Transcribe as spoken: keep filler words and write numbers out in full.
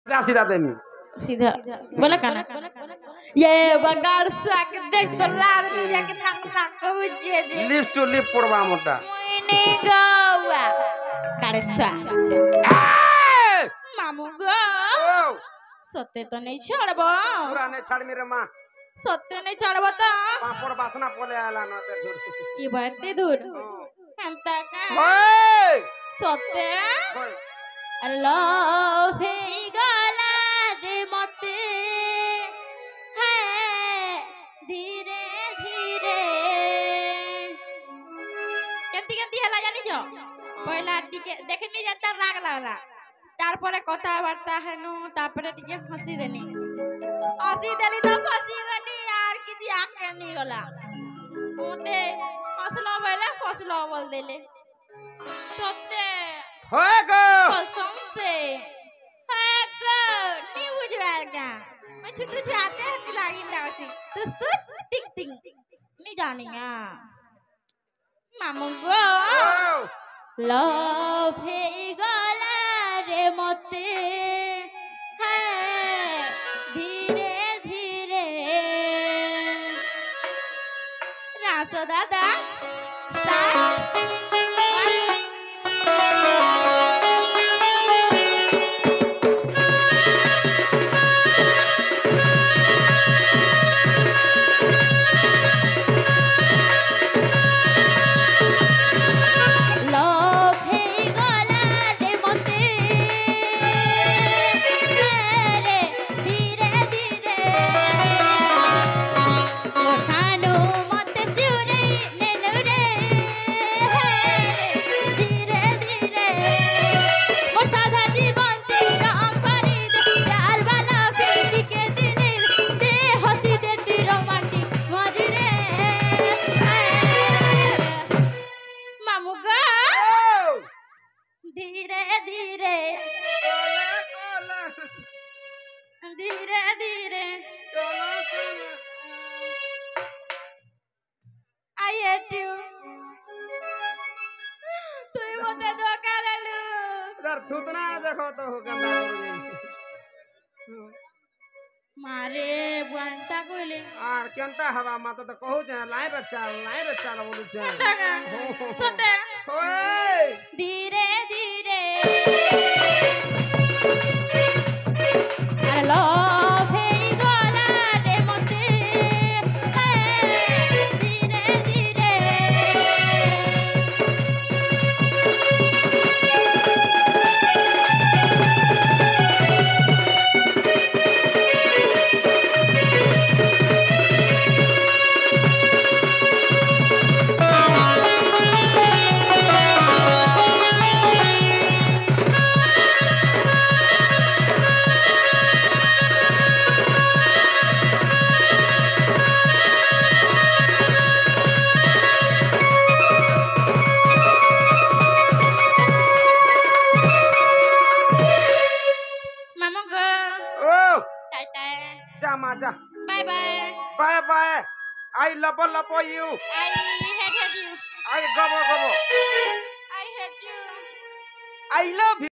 सीधा सीधा देमी सीधा बोला काना ये बगाड़ साक देख तो लार में जाके नाक नाक को बुझे दे लिप टू लिप पड़वा मोटा मुइने गवा गाड़े सा मामू गो सत्य तो नहीं छोड़बो पूरा नहीं छाड़ मेरे माँ सत्य नहीं छोड़बो तो पापड़ बासना पोले आला ना ते दूर ये बात दूर हंता का सत्य लव है गला रे मोते है धीरे धीरे केंती केंती हला जानी जो पहला टिके देखनी जानता राग लागला तारपरे कथा वार्ता हेनु तारपरे टिके हंसी देनी हंसी देली तो फसी गनी यार किछि आके नहीं गला मोते हंसलो बेले फसलो बोल देले सत्य होएगो कसम से होएगो नहीं बुझवाएगा मैं छुट्टी चाहते हैं दिलागी लावसी तुस तुस टिंग टिंग नहीं जानेगा मामू गो लव है गला रे मोते है धीरे धीरे रासो दादा सा धीरे धीरे I hate you तू मते धोखा देलु इधर थूतना देखो तो हो गंदा मारे बुआंता कोइले आर केंता हवा माता तो कहू जे लाई बच्चा लाई बच्चा बोलू जे सोते ओए धीरे धीरे अरे लव है गला रे मोते है धीरे धीरे Bye bye. Bye bye. I love love you. I hate you. I go go go. I hate you. I love you.